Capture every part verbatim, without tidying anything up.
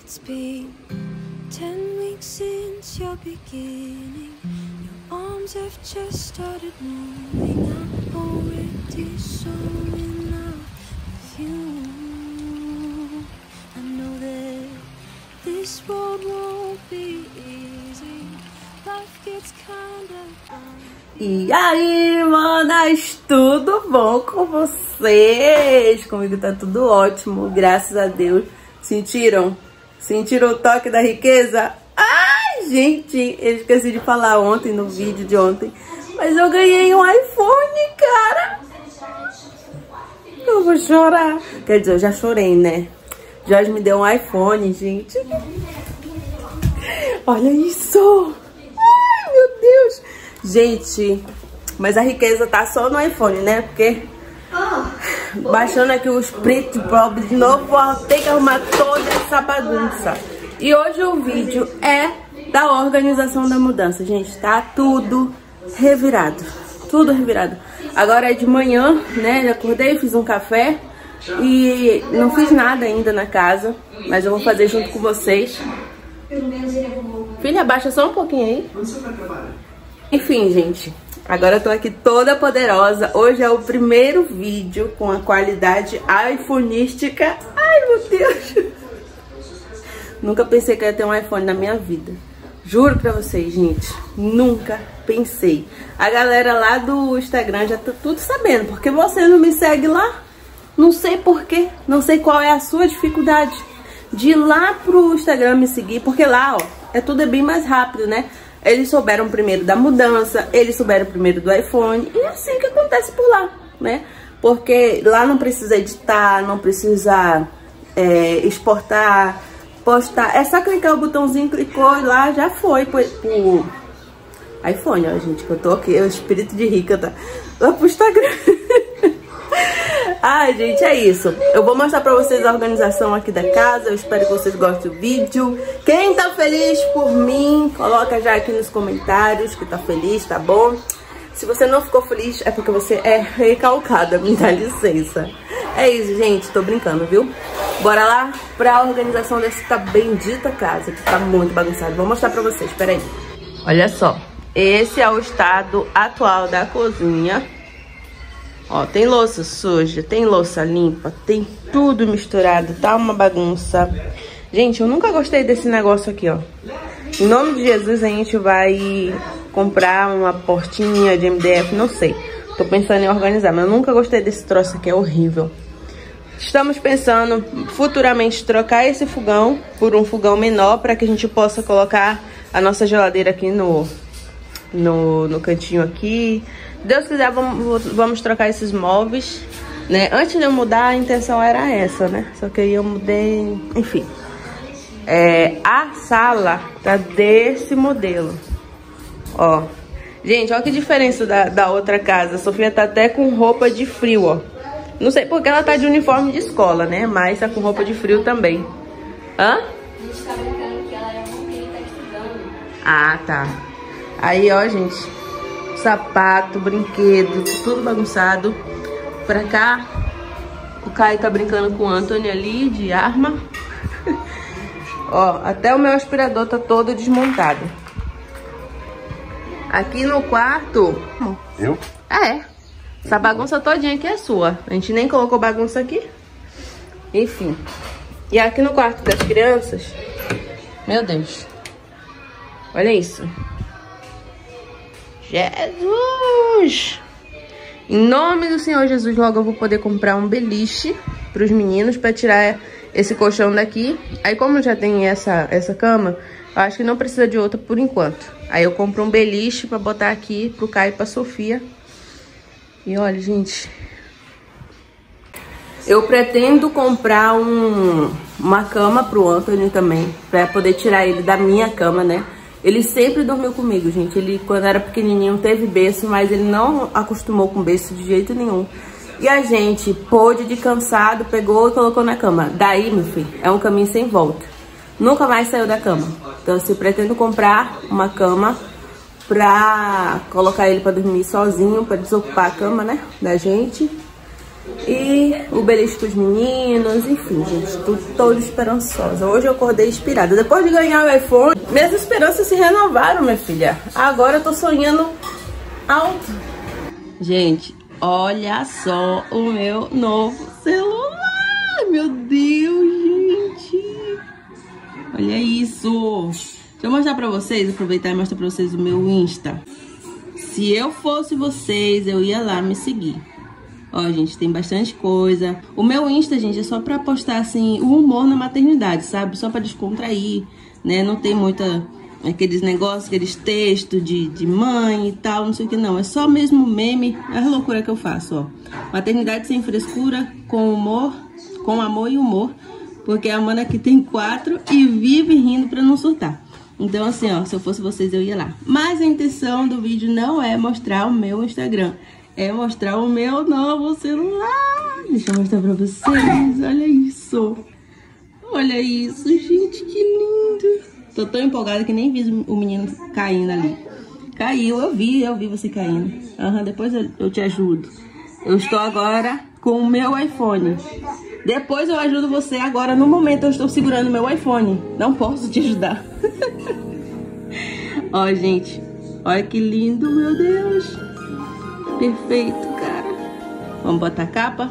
It's been ten weeks since your beginning. Your arms have just started moving. I'm already so in love with you. I know that this road won't be easy. Life gets kinda bumpy. E aí, manas, tudo bom com vocês? Comigo tá tudo ótimo, graças a Deus. Sentiram? Sentiram o toque da riqueza? Ai, gente, eu esqueci de falar ontem no vídeo de ontem, mas eu ganhei um iPhone, cara. Eu vou chorar. Quer dizer, eu já chorei, né? Jorge me deu um iPhone, gente. Olha isso. Ai, meu Deus. Gente, mas a riqueza tá só no iPhone, né? Porque baixando aqui os print pobre de novo, vou ter que arrumar toda essa bagunça. E hoje o vídeo é da organização da mudança, gente. Tá tudo revirado, tudo revirado. Agora é de manhã, né? Já acordei, fiz um café e não fiz nada ainda na casa, mas eu vou fazer junto com vocês. Filha, abaixa só um pouquinho aí. Enfim, gente, agora eu tô aqui toda poderosa. Hoje é o primeiro vídeo com a qualidade iPhoneística. Ai, meu Deus. Nunca pensei que eu ia ter um iPhone na minha vida. Juro pra vocês, gente. Nunca pensei. A galera lá do Instagram já tá tudo sabendo. Porque você não me segue lá? Não sei porquê. Não sei qual é a sua dificuldade de ir lá pro Instagram me seguir. Porque lá, ó, é tudo bem mais rápido, né? Eles souberam primeiro da mudança, eles souberam primeiro do iPhone. E é assim que acontece por lá, né? Porque lá não precisa editar, não precisa é, exportar, postar. É só clicar o botãozinho, clicou e lá já foi pro, pro iPhone, ó, gente, que eu tô aqui. É o espírito de rica, tá? Lá pro Instagram. Ai, gente, é isso. Eu vou mostrar pra vocês a organização aqui da casa. Eu espero que vocês gostem do vídeo. Quem tá feliz por mim, coloca já aqui nos comentários que tá feliz, tá bom? Se você não ficou feliz, é porque você é recalcada, me dá licença. É isso, gente, tô brincando, viu? Bora lá pra organização dessa bendita casa, que tá muito bagunçada. Vou mostrar pra vocês, peraí. Olha só, esse é o estado atual da cozinha. Ó, tem louça suja, tem louça limpa, tem tudo misturado, tá uma bagunça. Gente, eu nunca gostei desse negócio aqui, ó. Em nome de Jesus, a gente vai comprar uma portinha de M D F, não sei. Tô pensando em organizar, mas eu nunca gostei desse troço aqui, é horrível. Estamos pensando futuramente trocar esse fogão por um fogão menor para que a gente possa colocar a nossa geladeira aqui no, no, no cantinho aqui. Deus quiser, vamos, vamos trocar esses móveis, né? Antes de eu mudar, a intenção era essa, né? Só que aí eu mudei, enfim. É, a sala tá desse modelo. Ó. Gente, olha que diferença da, da outra casa. A Sofia tá até com roupa de frio, ó. Não sei porque ela tá de uniforme de escola, né? Mas tá com roupa de frio também. Hã? A gente tá brincando que ela é uma menina que tá estudando. Ah, tá. Aí, ó, gente. Sapato, brinquedo, tudo bagunçado. Pra cá, o Caio tá brincando com o Anthony ali, de arma. Ó, até o meu aspirador tá todo desmontado. Aqui no quarto... Eu? É. Essa bagunça todinha aqui é sua. A gente nem colocou bagunça aqui. Enfim. E aqui no quarto das crianças... Meu Deus. Olha isso. Jesus! Em nome do Senhor Jesus, logo eu vou poder comprar um beliche para os meninos para tirar esse colchão daqui. Aí como já tem essa, essa cama, eu acho que não precisa de outra por enquanto. Aí eu compro um beliche para botar aqui pro Caio e pra Sofia. E olha, gente, eu pretendo comprar um, uma cama pro Anthony também, para poder tirar ele da minha cama, né? Ele sempre dormiu comigo, gente. Ele, quando era pequenininho, teve berço, mas ele não acostumou com berço de jeito nenhum. E a gente pôde de cansado, pegou e colocou na cama. Daí, meu filho, é um caminho sem volta. Nunca mais saiu da cama. Então, assim, pretendo comprar uma cama pra colocar ele pra dormir sozinho, pra desocupar a cama, né, da gente. E o belisco dos meninos, enfim, gente, tô toda esperançosa. Hoje eu acordei inspirada. Depois de ganhar o iPhone, minhas esperanças se renovaram, minha filha. Agora eu tô sonhando alto. Gente, olha só o meu novo celular. Meu Deus, gente. Olha isso. Deixa eu mostrar pra vocês, aproveitar e mostrar pra vocês o meu Insta. Se eu fosse vocês, eu ia lá me seguir. Ó, gente, tem bastante coisa. O meu Insta, gente, é só pra postar, assim, o humor na maternidade, sabe? Só pra descontrair, né? Não tem muita... aqueles negócios, aqueles textos de, de mãe e tal, não sei o que não. É só mesmo meme, é a loucura que eu faço, ó. Maternidade sem frescura, com humor, com amor e humor. Porque a Amanda aqui tem quatro e vive rindo pra não surtar. Então, assim, ó, se eu fosse vocês, eu ia lá. Mas a intenção do vídeo não é mostrar o meu Instagram. É mostrar o meu novo celular. Deixa eu mostrar pra vocês. Olha isso. Olha isso, gente, que lindo. Tô tão empolgada que nem vi o menino caindo ali. Caiu, eu vi, eu vi você caindo. Uhum, depois eu, eu te ajudo. Eu estou agora com o meu iPhone. Depois eu ajudo você. Agora, no momento, eu estou segurando o meu iPhone. Não posso te ajudar. Ó, gente. Olha que lindo, meu Deus. Perfeito, cara. Vamos botar a capa?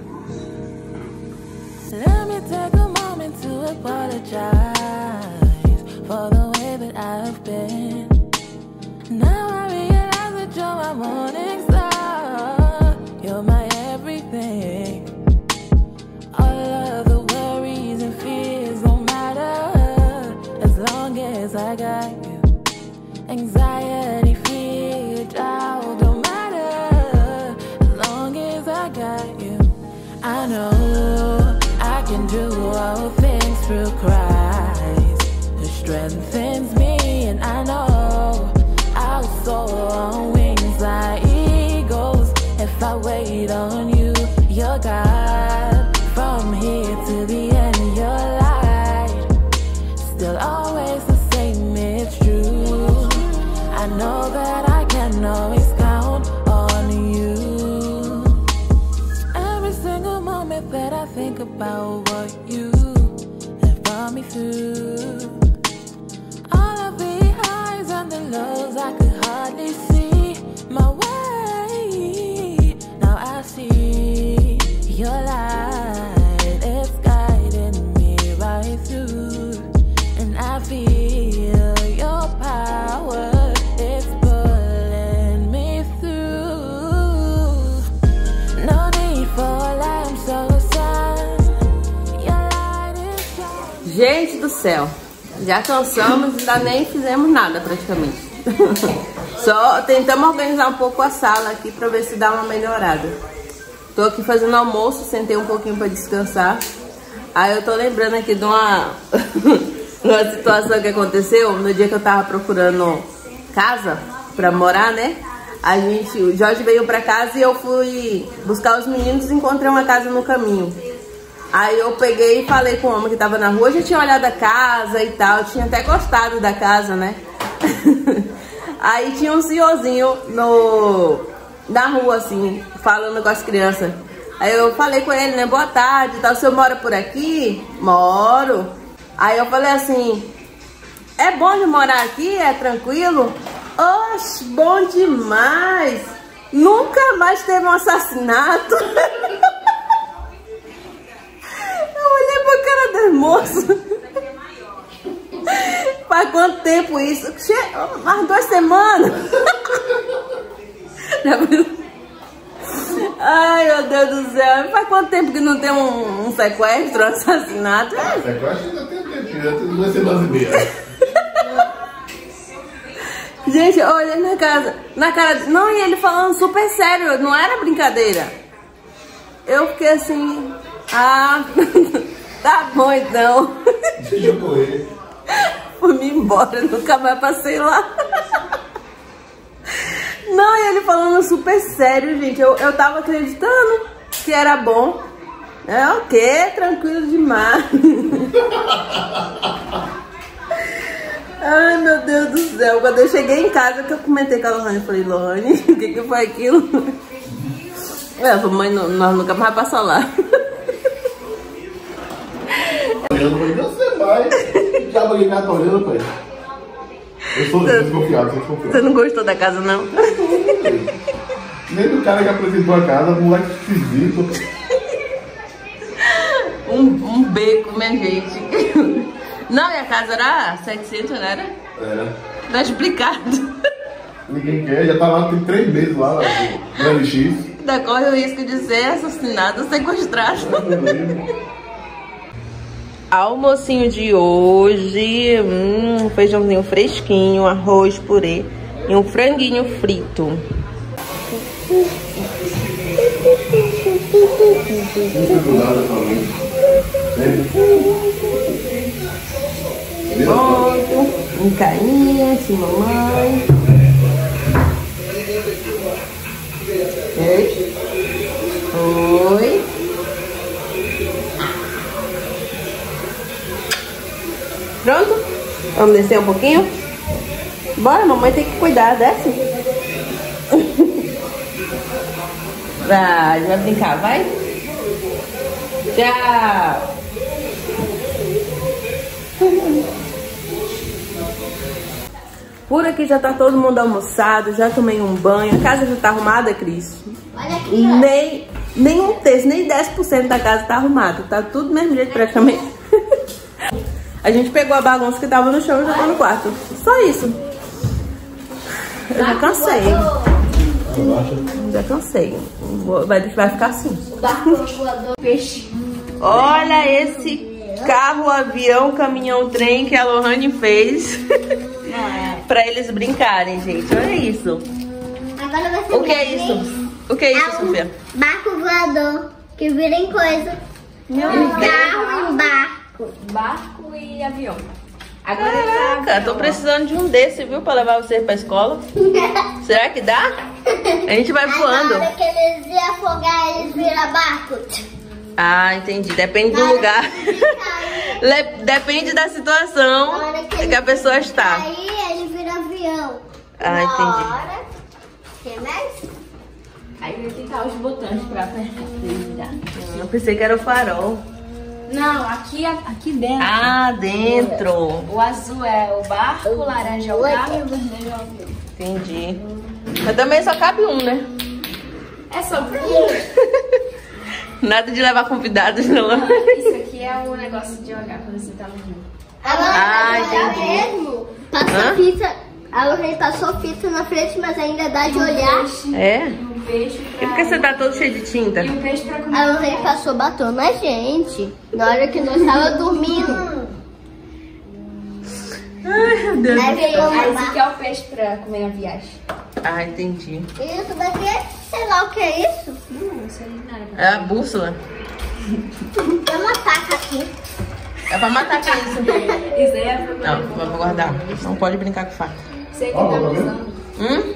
Let me take a moment to apologize for the way that I've been. Now I realize that you're my morning star. You're my everything. All of the worries and fears don't matter as long as I got you. Anxiety, fear, doubt don't matter as long as I got you. I know I can do all things through Christ who strengthens me, and I know I'll soar on wings like eagles if I wait on you. You're God from here to the end of your light. Still always the same, it's true. I know that I can always count on you. Every single moment that I think about what you have brought me through, all of the highs and the lows, I could hardly see my way. Now I see your light, it's guiding me right through, and I feel your power. Gente do céu, já cansamos, ainda nem fizemos nada praticamente. Só tentamos organizar um pouco a sala aqui pra ver se dá uma melhorada. Tô aqui fazendo almoço, sentei um pouquinho pra descansar. Aí eu tô lembrando aqui de uma, uma situação que aconteceu no dia que eu tava procurando casa pra morar, né? A gente, o Jorge veio pra casa e eu fui buscar os meninos e encontrei uma casa no caminho. Aí eu peguei e falei com o homem que tava na rua, eu já tinha olhado a casa e tal, eu tinha até gostado da casa, né? Aí tinha um senhorzinho no, na rua, assim, falando com as crianças. Aí eu falei com ele, né, boa tarde e tal, o senhor mora por aqui? Moro. Aí eu falei assim, é bom de morar aqui? É tranquilo? Oxe, bom demais! Nunca mais teve um assassinato. Moço, faz quanto tempo isso? Che... Umas duas semanas. Ai, meu Deus do céu, faz quanto tempo que não tem um, um sequestro, um assassinato? Ah, sequestro ainda tem tempo, tem duas semanas e meia. Gente, olha na casa, na cara, não, e ele falando super sério, não era brincadeira. Eu fiquei assim, ah... Tá bom, então. Deixa eu correr. Fui-me embora, nunca mais passei lá. Não, e ele falando super sério, gente. Eu, eu tava acreditando que era bom. É o quê? Tranquilo demais. Ai, meu Deus do céu. Quando eu cheguei em casa, que eu comentei com a Lohane, eu falei, Lohane, o que que foi aquilo? É, mamãe, não, nós nunca mais passar lá. Eu não falei, você vai. Já vou ligar, tá olhando, pai. Eu sou desconfiado, sou desconfiado. Você não gostou da casa, não? Nem do cara que apresentou a casa, moleque esquisito. Um, um beco, minha gente. Não, e a casa era setecentos, não era? Era. Tá explicado. Ninguém quer, já tá lá, tem três meses lá, no L X. Ainda corre o risco de ser assassinado, sequestrado. Almocinho de hoje, hum, feijãozinho fresquinho, arroz, purê e um franguinho frito. Pronto, um carinha, assim, mamãe. Oi. Oi. Pronto? Vamos descer um pouquinho? Bora, mamãe tem que cuidar, desce. Vai, vai brincar, vai? Tchau. Por aqui já tá todo mundo almoçado, já tomei um banho. A casa já tá arrumada, Cris? Olha aqui, Nem, nem um terço, nem dez por cento da casa tá arrumado. Tá tudo do mesmo jeito praticamente. A gente pegou a bagunça que tava no chão e já tá no quarto. Só isso. Eu já cansei. Já cansei. Vai, vai ficar assim. peixe. Olha esse carro, avião, caminhão, trem que a Lohane fez. Pra eles brincarem, gente. Olha isso. Agora vai ser O que é isso? O que é isso, Sofia? Barco voador que vira em coisa. Meu Um Deus. carro em barco. Barco e avião. Agora Caraca, tô precisando de um desse, viu? Pra levar vocês pra escola. Será que dá? A gente vai voando. Na hora que eles iam afogar, eles viram barco. Ah, entendi. Depende do lugar. Le- Depende da situação que a pessoa está. Aí ele vira avião. Ah, entendi. Agora, tem mais? Aí vai ficar os botões pra apertar. Eu pensei que era o farol. Não, aqui, aqui dentro. Ah, dentro. O azul é o barco, o laranja é o carro e o vermelho é o avião. Entendi. Mas também só cabe um, né? É só pra mim. Nada de levar convidados, não. Isso aqui é o negócio de olhar quando você tá no rio. Ah, Agora entendi. mesmo. Passou Hã? fita. A Lorraine passou fita na frente, mas ainda dá de olhar. É? Um peixe pra... E por que você tá todo cheio de tinta? E um peixe pra comer. A Lorraine passou batom na gente. Na hora que nós tava dormindo. Ai, meu Deus. Aí veio Ah, uma esse aqui é o peixe pra comer na viagem. Ah, entendi. Isso daqui, sei lá o que é isso. Não, isso aí não era pra É a bússola. Tem uma faca aqui. É pra matar quem isso? Isso aí é pra Não, vamos guardar. Não pode brincar com faca. Você que tá usando. Hum?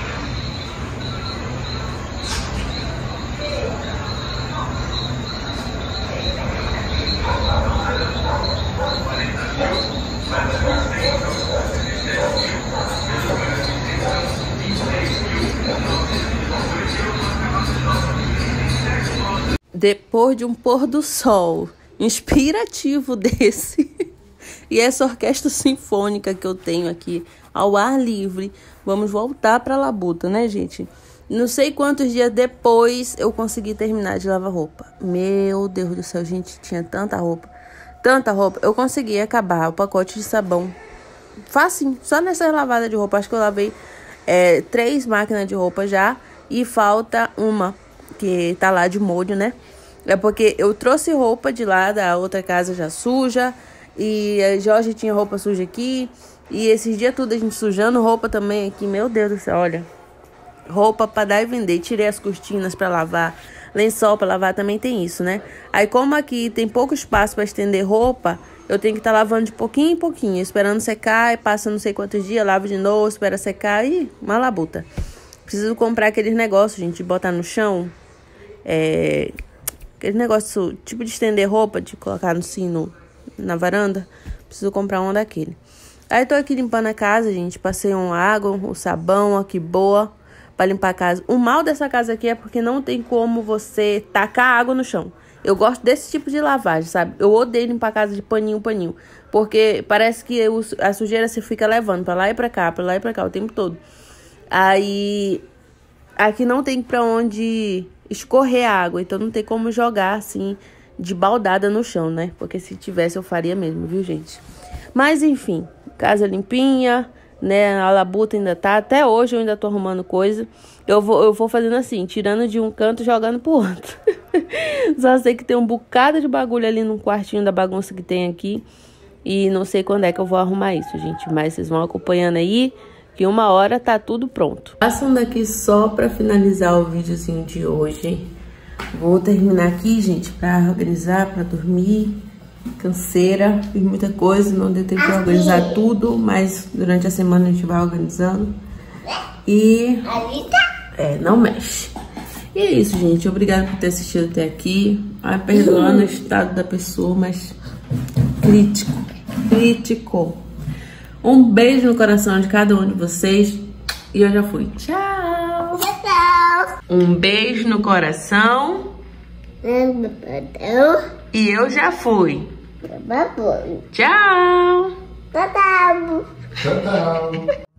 Depois de um pôr do sol inspirativo desse e essa orquestra sinfônica que eu tenho aqui ao ar livre, vamos voltar para Labuta, né, gente? Não sei quantos dias depois eu consegui terminar de lavar roupa. Meu Deus do céu, gente, tinha tanta roupa, tanta roupa. Eu consegui acabar o pacote de sabão facinho, só nessa lavada de roupa. Acho que eu lavei é, três máquinas de roupa já e falta uma que tá lá de molho, né? É porque eu trouxe roupa de lá da outra casa já suja e a Jorge tinha roupa suja aqui e esses dias tudo a gente sujando roupa também aqui. Meu Deus do céu, olha. Roupa pra dar e vender. Tirei as cortinas pra lavar, lençol pra lavar, também tem isso, né? Aí como aqui tem pouco espaço pra estender roupa, eu tenho que estar tá lavando de pouquinho em pouquinho, esperando secar, e passa não sei quantos dias, lavo de novo, espera secar e uma labuta. Preciso comprar aqueles negócios, gente, de botar no chão. É... Aquele negócio, tipo de estender roupa, de colocar no sino na varanda. Preciso comprar um daquele. Aí tô aqui limpando a casa, gente. Passei uma água, o sabão, ó, que boa. pra limpar a casa. O mal dessa casa aqui é porque não tem como você tacar água no chão. Eu gosto desse tipo de lavagem, sabe? Eu odeio limpar a casa de paninho, paninho. Porque parece que eu, a sujeira você fica levando pra lá e pra cá, pra lá e pra cá o tempo todo. Aí, aqui não tem pra onde escorrer a água. Então não tem como jogar assim, de baldada no chão, né? Porque se tivesse eu faria mesmo, viu, gente? Mas enfim, casa limpinha, né? A labuta ainda tá. Até hoje eu ainda tô arrumando coisa. Eu vou, eu vou fazendo assim, tirando de um canto e jogando pro outro. Só sei que tem um bocado de bagulho ali no quartinho da bagunça que tem aqui. E não sei quando é que eu vou arrumar isso, gente. Mas vocês vão acompanhando aí, que uma hora tá tudo pronto. Passando aqui só pra finalizar o videozinho de hoje. Vou terminar aqui, gente, pra organizar, pra dormir. Canseira, fiz muita coisa, não deu tempo pra organizar tudo. Mas durante a semana a gente vai organizando. E... é, não mexe. E é isso, gente. Obrigada por ter assistido até aqui. Ai, perdoando o estado da pessoa, mas crítico. Crítico. Um beijo no coração de cada um de vocês. E eu já fui. Tchau. Tchau. Um beijo no coração. E eu já fui. Tchau. Tchau. Tchau, tchau.